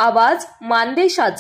आवाज मानदेशाचा।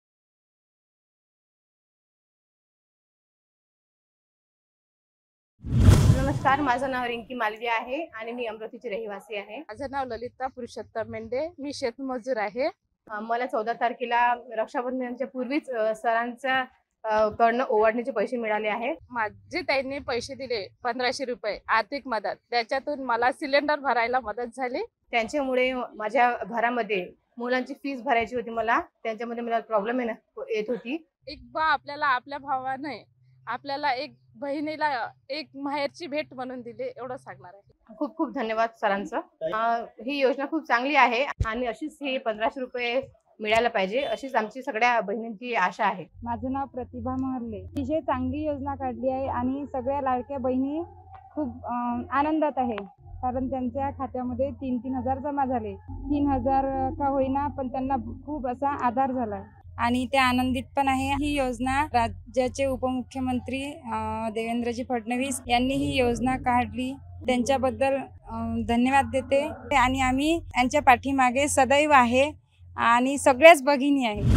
नमस्कार, माझं नाव रिंकी मालवी आहे आणि मी अमरावतीची रहिवासी आहे। माझं नाव ललिता पुरुषोत्तम मेंढे, मी शेतमजूर आहे। मला 14 तारखेला रक्षाबंधनाच्या पूर्वीच सरांच्या कडनं ओवाळणीचे पैसे मिळाले आहेत। माझे त्यांनी पैसे दिले 1500 रुपये आर्थिक मदत, त्याच्यातून मला सिलेंडर भरायला मदत झाली। त्यांच्यामुळे माझ्या घरामध्ये मुलांची फीस भरायची होती, त्यांच्यामध्ये मला प्रॉब्लेम येत होती। एक बा आपल्याला आपल्या भावाने आपल्याला एक बहिणीला एक माहेरची भेट म्हणून दिली, एवढं सांगणार आहे। खूप खूप धन्यवाद सरांचं। ही योजना खूप चांगली आहे आणि अशीच ही 1500 रुपये मिळायला पाहिजे, अशीच आमची सगळ्या बहिणींची आशा आहे। माझं नाव प्रतिभा महर्ले। अतिशय चांगली योजना काढली आहे आणि सगळ्या लाडक्या बहिणी खूप आनंदात आहे, कारण त्यांच्या खात्यामध्ये 3-3 हजार जमा झाले। 3000 का होईना, पण त्यांना खूप असा आधार झाला आणि ते आनंदित पण आहे। ही योजना राज्याचे उपमुख्यमंत्री देवेंद्रजी फडणवीस यांनी ही योजना काढली, त्यांच्याबद्दल धन्यवाद देते आणि आम्ही यांच्या पाठीमागे सदैव आहे आणि सगळ्याच भगिनी आहे।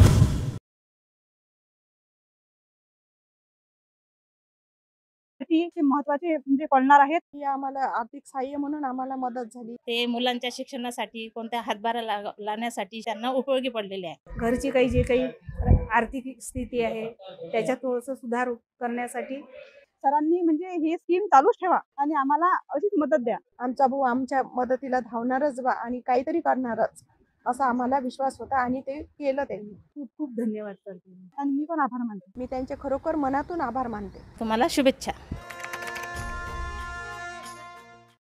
महत्वाचे म्हणजे कळणार आहेत की आम्हाला आर्थिक सहाय्य म्हणून आम्हाला मदत झाली। ते मुलांच्या शिक्षणासाठी कोणत्या हातभार लावण्यासाठी त्यांना उपयोगी पडलेले आहे। घरची काही जे काही आर्थिक स्थिती आहे त्याच्यात थोडंसं सुधार करण्यासाठी सरांनी म्हणजे ही स्कीम चालूच ठेवा आणि आम्हाला अशीच मदत द्या। आमचा भाऊ आमच्या मदतीला धावणारच बा आणि काहीतरी करणारच असा आम्हाला विश्वास होता आणि ते केलं त्यांनी। खूप खूप धन्यवाद सर, आणि मी पण आभार मानते। मी त्यांचे खरोखर मनातून आभार मानते। तुम्हाला शुभेच्छा।